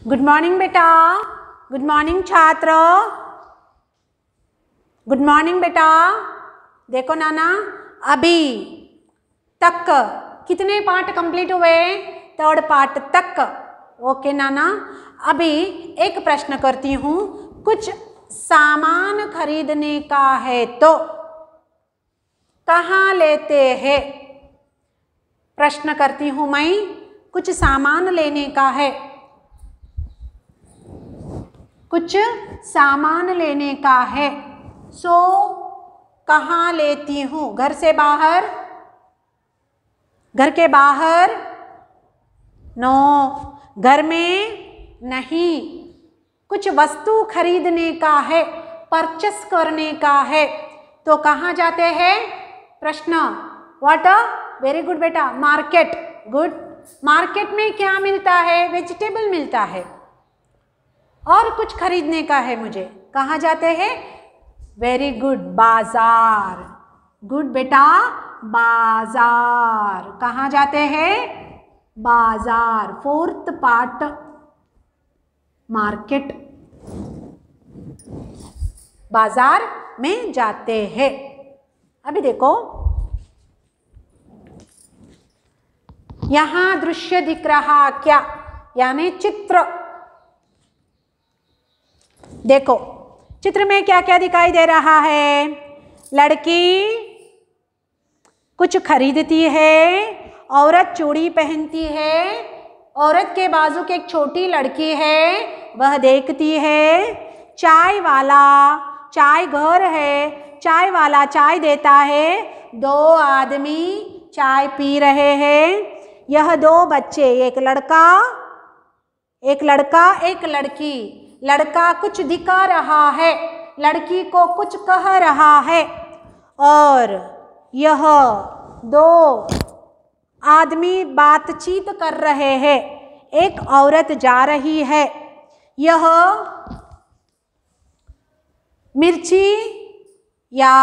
Good morning बेटा। Good morning छात्र। Good morning बेटा। देखो नाना, अभी तक कितने पार्ट कंप्लीट हुए? थर्ड पार्ट तक। ओके नाना, अभी एक प्रश्न करती हूँ। कुछ सामान खरीदने का है तो कहाँ लेते हैं? प्रश्न करती हूँ मैं। कुछ सामान लेने का है, कुछ सामान लेने का है, सो कहाँ लेती हूँ? घर से बाहर? घर के बाहर? नो। घर में नहीं। कुछ वस्तु खरीदने का है, परचेस करने का है, तो कहाँ जाते हैं? प्रश्न। व्हाट? वेरी गुड बेटा, मार्केट। गुड। मार्केट में क्या मिलता है? वेजिटेबल मिलता है। और कुछ खरीदने का है मुझे, कहाँ जाते हैं? वेरी गुड, बाजार। गुड बेटा, बाजार। कहाँ जाते हैं? बाजार। फोर्थ पार्ट मार्केट, बाजार में जाते हैं। अभी देखो, यहां दृश्य दिख रहा क्या? यानी चित्र। देखो चित्र में क्या क्या दिखाई दे रहा है? लड़की कुछ खरीदती है, औरत चूड़ी पहनती है, औरत के बाजू के एक छोटी लड़की है, वह देखती है। चाय वाला, चाय घर है, चाय वाला चाय देता है। दो आदमी चाय पी रहे हैं। यह दो बच्चे, एक लड़का एक लड़की। लड़का कुछ दिखा रहा है, लड़की को कुछ कह रहा है, और यह दो आदमी बातचीत कर रहे हैं। एक औरत जा रही है। यह मिर्ची या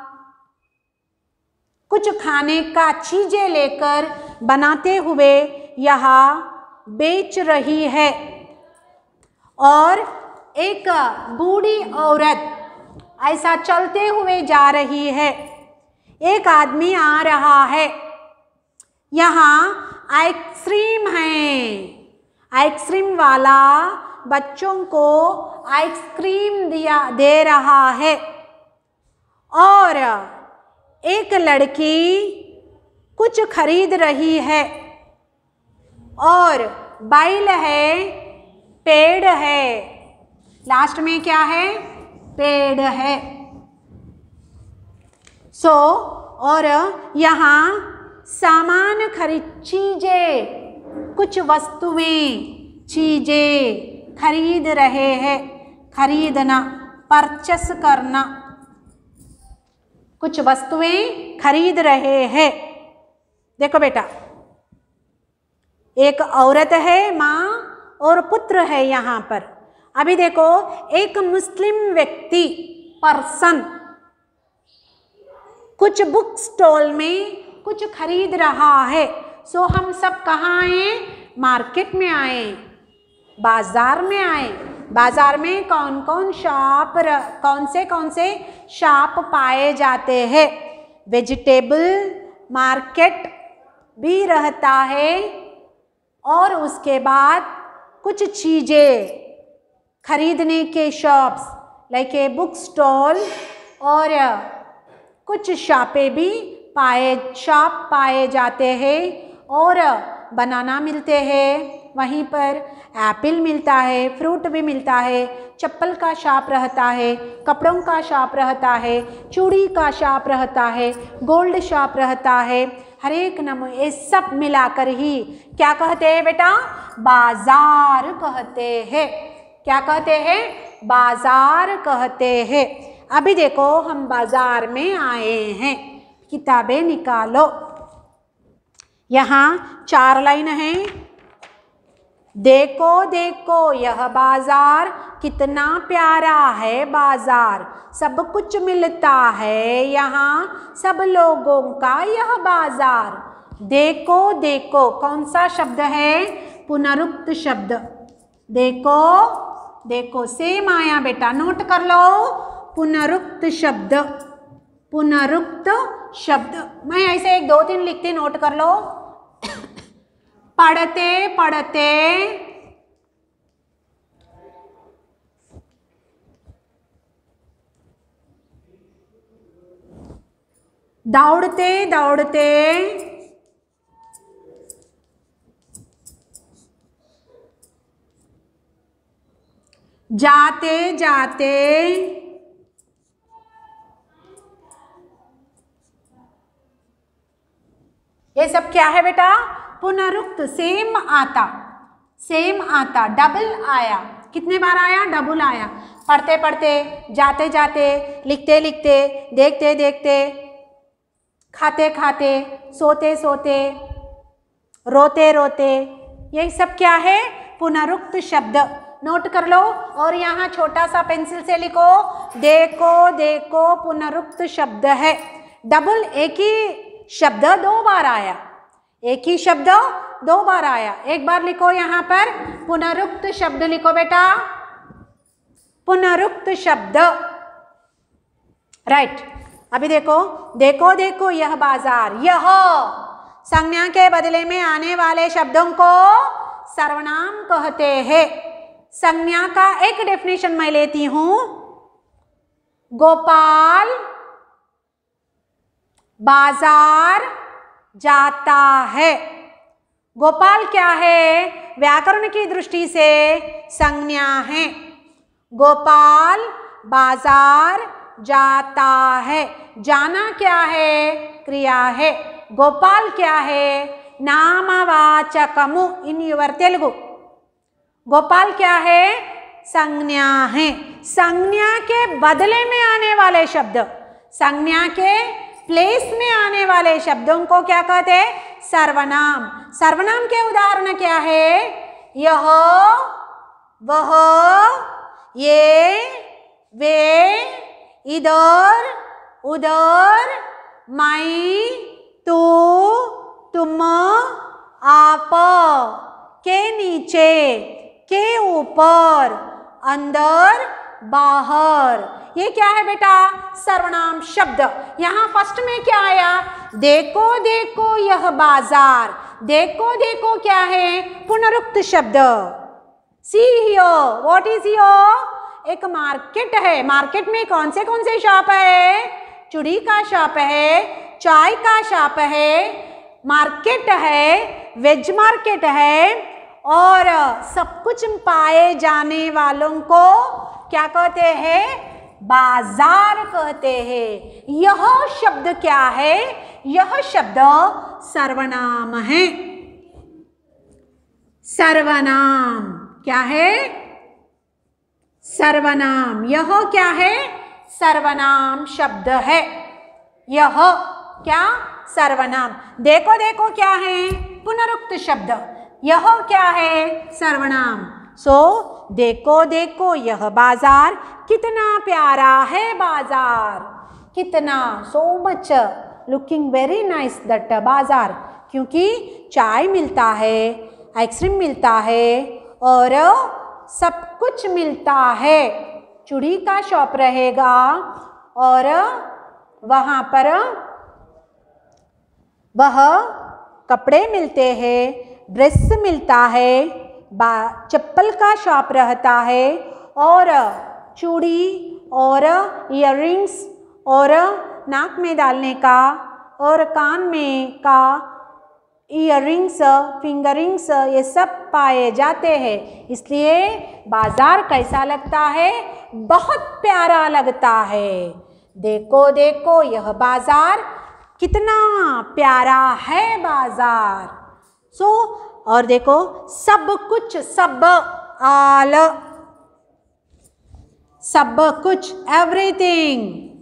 कुछ खाने का चीजें लेकर बनाते हुए यहाँ बेच रही है। और एक बूढ़ी औरत ऐसा चलते हुए जा रही है। एक आदमी आ रहा है। यहाँ आइसक्रीम है। आइसक्रीम वाला बच्चों को आइसक्रीम दे रहा है। और एक लड़की कुछ खरीद रही है। और बैल है, पेड़ है। लास्ट में क्या है? पेड़ है। और यहाँ सामान चीजें, कुछ वस्तुएं, चीजें खरीद रहे हैं। खरीदना, परचेस करना। कुछ वस्तुएं खरीद रहे हैं। देखो बेटा, एक औरत है, माँ और पुत्र है यहाँ पर। अभी देखो, एक मुस्लिम व्यक्ति, पर्सन, कुछ बुक स्टॉल में कुछ खरीद रहा है। सो हम सब कहाँ आए? मार्केट में आए, बाजार में आए। बाजार में कौन से शॉप पाए जाते हैं? वेजिटेबल मार्केट भी रहता है, और उसके बाद कुछ चीज़ें खरीदने के shops, like a book stall, और कुछ शॉपें भी पाए जाते हैं। और बनाना मिलते हैं, वहीं पर एप्पल मिलता है, फ्रूट भी मिलता है। चप्पल का शॉप रहता है, कपड़ों का शॉप रहता है, चूड़ी का शॉप रहता है, गोल्ड शॉप रहता है। हर एक नमूने, ये सब मिलाकर ही क्या कहते हैं बेटा? बाजार कहते हैं। क्या कहते हैं? बाजार कहते हैं। अभी देखो, हम बाजार में आए हैं। किताबें निकालो। यहाँ 4 लाइन है। देखो देखो यह बाजार कितना प्यारा है। बाजार सब कुछ मिलता है यहाँ, सब लोगों का यह बाजार। देखो देखो कौन सा शब्द है? पुनरुक्त शब्द। देखो देखो सेम आया बेटा, नोट कर लो। पुनरुक्त शब्द, पुनरुक्त शब्द, मैं ऐसे 1 2 3 लिखती, नोट कर लो। पढ़ते पढ़ते, दौड़ते दौड़ते, जाते जाते, ये सब क्या है बेटा? पुनरुक्त, सेम आता, सेम आता, डबल आया। कितने बार आया? डबल आया। पढ़ते पढ़ते, जाते जाते, लिखते लिखते, देखते देखते, खाते खाते, सोते सोते, रोते रोते, ये सब क्या है? पुनरुक्त शब्द। नोट कर लो। और यहाँ छोटा सा पेंसिल से लिखो, देखो देखो पुनरुक्त शब्द है। डबल, एक ही शब्द 2 बार आया, एक ही शब्द 2 बार आया। एक बार लिखो यहाँ पर, पुनरुक्त शब्द लिखो बेटा, पुनरुक्त शब्द। राइट। अभी देखो, देखो देखो यह बाजार, यह संज्ञा के बदले में आने वाले शब्दों को सर्वनाम कहते हैं। संज्ञा का एक डेफिनेशन मैं लेती हूं। गोपाल बाजार जाता है। गोपाल क्या है? व्याकरण की दृष्टि से संज्ञा है। गोपाल बाजार जाता है, जाना क्या है? क्रिया है। गोपाल क्या है? नामवाचकमु इन यूर तेलुगु। गोपाल क्या है? संज्ञा है। संज्ञा के बदले में आने वाले शब्द, संज्ञा के प्लेस में आने वाले शब्दों को क्या कहते हैं? सर्वनाम। सर्वनाम के उदाहरण क्या है? यह, वह, ये, वे, इधर, उधर, मैं, तू, तुम, आप, के नीचे, के ऊपर, अंदर, बाहर, ये क्या है बेटा? सर्वनाम शब्द। यहाँ फर्स्ट में क्या आया? देखो देखो यह बाजार। देखो देखो क्या है? पुनरुक्त शब्द। सी हियो, व्हाट इज हियो? एक मार्केट है। मार्केट में कौन से शॉप है? चूड़ी का शॉप है, चाय का शॉप है, मार्केट है, वेज मार्केट है, और सब कुछ पाए जाने वालों को क्या कहते हैं? बाजार कहते हैं। यह शब्द क्या है? यह शब्द सर्वनाम है। सर्वनाम क्या है? सर्वनाम। यह क्या है? सर्वनाम शब्द है। यह क्या? सर्वनाम। देखो देखो क्या है? पुनरुक्त शब्द। यह क्या है? सर्वनाम। सो देखो देखो यह बाजार, कितना प्यारा है बाजार, कितना, so much looking very nice that bazaar. क्योंकि चाय मिलता है, आइसक्रीम मिलता है, और सब कुछ मिलता है। चूड़ी का शॉप रहेगा, और वहाँ पर वह कपड़े मिलते हैं, ड्रेस मिलता है, चप्पल का शॉप रहता है, और चूड़ी और इयररिंग्स और नाक में डालने का और कान में का इयररिंग्स, फिंगरिंग्स, ये सब पाए जाते हैं। इसलिए बाजार कैसा लगता है? बहुत प्यारा लगता है। देखो देखो यह बाजार, कितना प्यारा है बाजार। सो और देखो सब कुछ, सब, आल, सब कुछ, एवरीथिंग,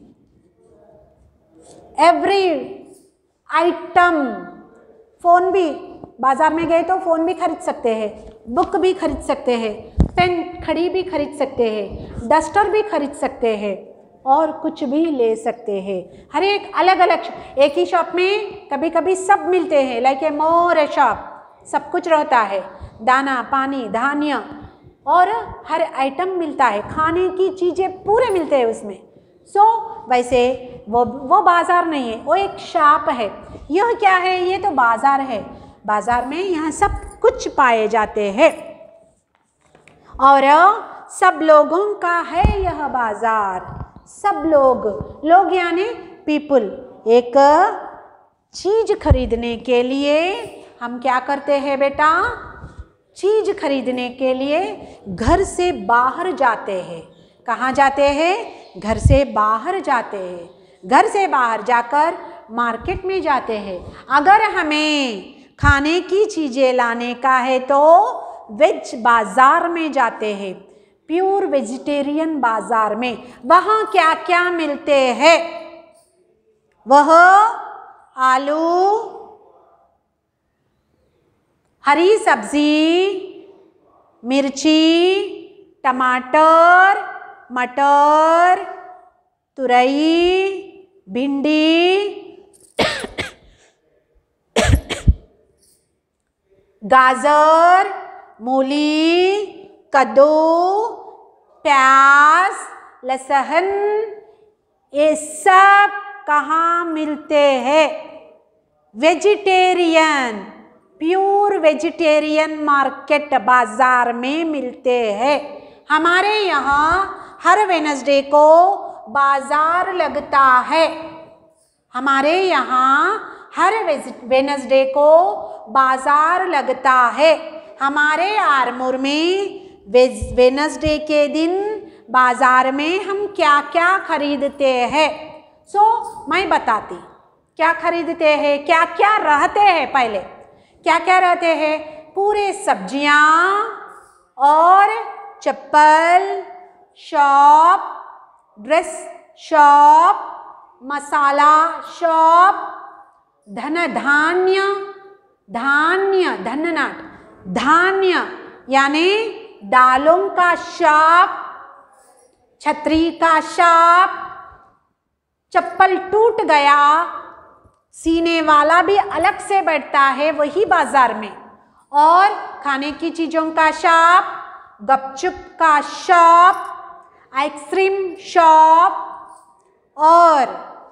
एवरी आइटम। फोन भी, बाजार में गए तो फोन भी खरीद सकते हैं, बुक भी खरीद सकते हैं, पेन खड़ी भी खरीद सकते हैं, डस्टर भी खरीद सकते हैं, और कुछ भी ले सकते हैं। हर एक अलग अलग, एक ही शॉप में कभी कभी सब मिलते हैं, like a more A shop, सब कुछ रहता है, दाना पानी धान्य, और हर आइटम मिलता है, खाने की चीज़ें पूरे मिलते हैं उसमें। वैसे वो बाज़ार नहीं है, वो एक शॉप है। यह क्या है? ये तो बाज़ार है। बाज़ार में यहाँ सब कुछ पाए जाते हैं और सब लोगों का है यह बाज़ार। सब लोग यानी पीपल। एक चीज़ खरीदने के लिए हम क्या करते हैं बेटा? चीज़ खरीदने के लिए घर से बाहर जाते हैं। कहाँ जाते हैं? घर से बाहर जाते हैं। घर से बाहर जाकर मार्केट में जाते हैं। अगर हमें खाने की चीज़ें लाने का है तो वेज बाज़ार में जाते हैं, प्योर वेजिटेरियन बाज़ार में। वहाँ क्या क्या मिलते हैं? वह आलू, हरी सब्जी, मिर्ची, टमाटर, मटर, तुरई, भिंडी, गाजर, मूली, कद्दू, प्याज, लहसुन, ये सब कहाँ मिलते हैं? वेजिटेरियन, प्योर वेजिटेरियन मार्केट बाज़ार में मिलते हैं। हमारे यहाँ हर वेडनेसडे को बाज़ार लगता है। हमारे यहाँ हर वेडनेसडे को बाज़ार लगता है। हमारे आरमूर में वेडनेसडे के दिन बाज़ार में हम क्या क्या खरीदते हैं। मैं बताती क्या खरीदते हैं, क्या क्या रहते हैं। पहले क्या क्या रहते हैं? पूरे सब्जियाँ और चप्पल shop, dress shop, masala shop, धान्य यानी दालों का शॉप, छतरी का शॉप, चप्पल टूट गया सीने वाला भी अलग से बैठता है वही बाज़ार में, और खाने की चीज़ों का शॉप, गपचुप का शॉप, आइसक्रीम शॉप और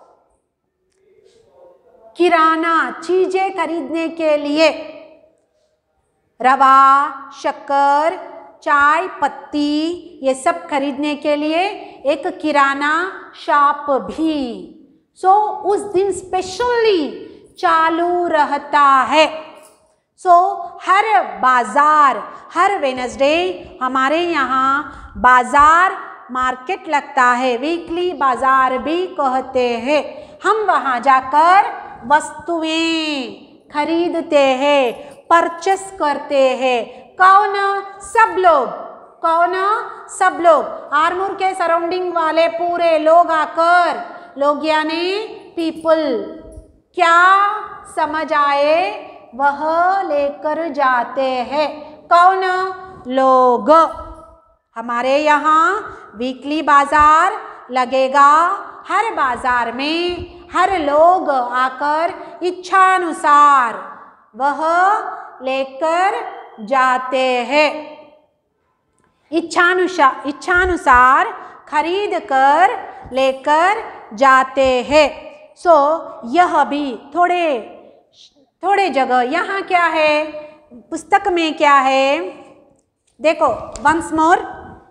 किराना चीज़ें खरीदने के लिए रवा, शक्कर, चाय पत्ती, ये सब खरीदने के लिए एक किराना शॉप भी उस दिन स्पेशली चालू रहता है। हर बाज़ार, हर वेडनेसडे हमारे यहाँ बाज़ार मार्केट लगता है, वीकली बाज़ार भी कहते हैं। हम वहाँ जाकर वस्तुएं खरीदते हैं, परचेस करते हैं। कौन? सब लोग। कौन? सब लोग। आरमूर के सराउंडिंग वाले पूरे लोग आकर, लोग यानी पीपल, क्या समझ आए वह लेकर जाते हैं। कौन? लोग। हमारे यहाँ वीकली बाज़ार लगेगा। हर बाज़ार में हर लोग आकर इच्छानुसार वह लेकर जाते हैं। इच्छानुसार खरीद कर लेकर जाते हैं। यह भी थोड़े जगह यहाँ क्या है, पुस्तक में क्या है देखो। वंस मोर,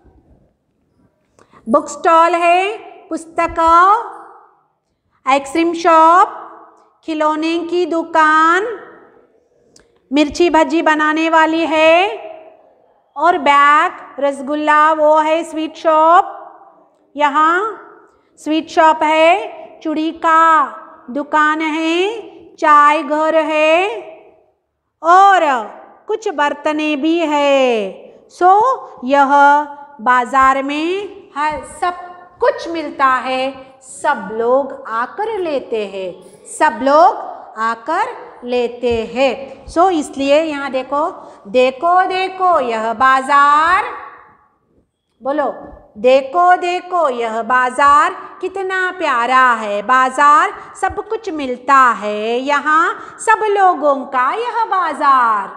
बुक स्टॉल है, पुस्तक, आइसक्रीम शॉप, खिलौने की दुकान, मिर्ची भजी बनाने वाली है, और बैग, रसगुल्ला वो है स्वीट शॉप। यहाँ स्वीट शॉप है, चूड़ी का दुकान है, चाय घर है और कुछ बर्तने भी है। यह बाज़ार में हर सब कुछ मिलता है। सब लोग आकर लेते हैं, सब लोग आकर लेते हैं। इसलिए यहाँ देखो, देखो देखो यह बाज़ार, बोलो देखो देखो यह बाज़ार कितना प्यारा है। बाज़ार सब कुछ मिलता है यहाँ, सब लोगों का यह बाज़ार।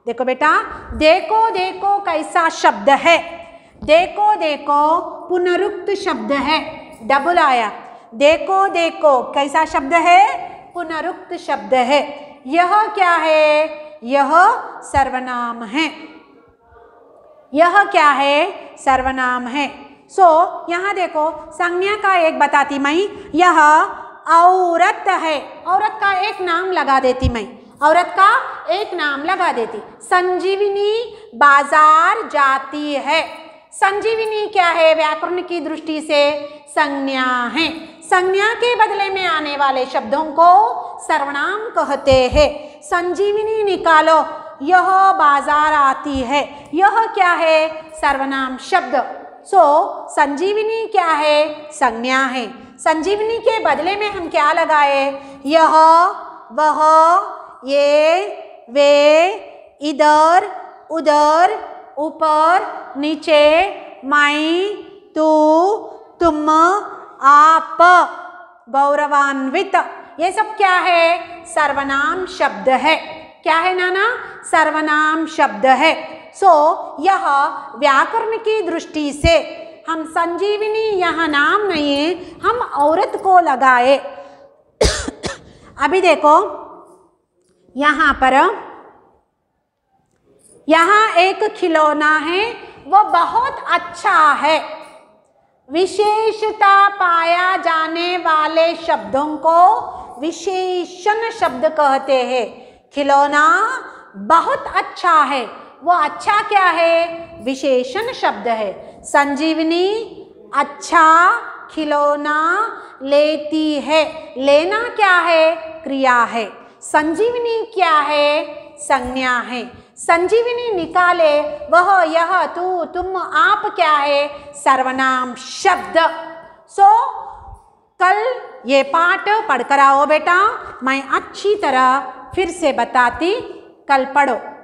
देखो बेटा, देखो देखो कैसा शब्द है, देखो देखो पुनरुक्त शब्द है, डबल आया। देखो देखो कैसा शब्द है, पुनरुक्त शब्द है। यह क्या है, यह सर्वनाम है, यह क्या है, सर्वनाम है। यहाँ देखो संज्ञा का एक बताती मैं, यह औरत है, औरत का एक नाम लगा देती मैं, औरत का एक नाम लगा देती। संजीवनी बाजार जाती है, संजीवनी क्या है, व्याकरण की दृष्टि से संज्ञा है। संज्ञा के बदले में आने वाले शब्दों को सर्वनाम कहते हैं। संजीवनी निकालो, यह बाजार आती है, यह क्या है, सर्वनाम शब्द। संजीवनी क्या है, संज्ञा है। संजीवनी के बदले में हम क्या लगाए, यह, वह, ये, वे, इधर, उधर, ऊपर, नीचे, मैं, तू, तुम, आप, गौरवान्वित, ये सब क्या है, सर्वनाम शब्द है। क्या है नाना, सर्वनाम शब्द है। यह व्याकरण की दृष्टि से हम संजीवनी यहाँ नाम नहीं है, हम औरत को लगाए। अभी देखो यहाँ पर, यहाँ एक खिलौना है, वो बहुत अच्छा है। विशेषता पाया जाने वाले शब्दों को विशेषण शब्द कहते हैं। खिलौना बहुत अच्छा है, वो अच्छा क्या है, विशेषण शब्द है। संजीवनी अच्छा खिलौना लेती है, लेना क्या है, क्रिया है। संजीवनी क्या है, संज्ञा है। संजीवनी निकाले, वह, यह, तू, तुम, आप क्या है, सर्वनाम शब्द। कल ये पाठ पढ़कर आओ बेटा, मैं अच्छी तरह फिर से बताती, कल पढ़ो।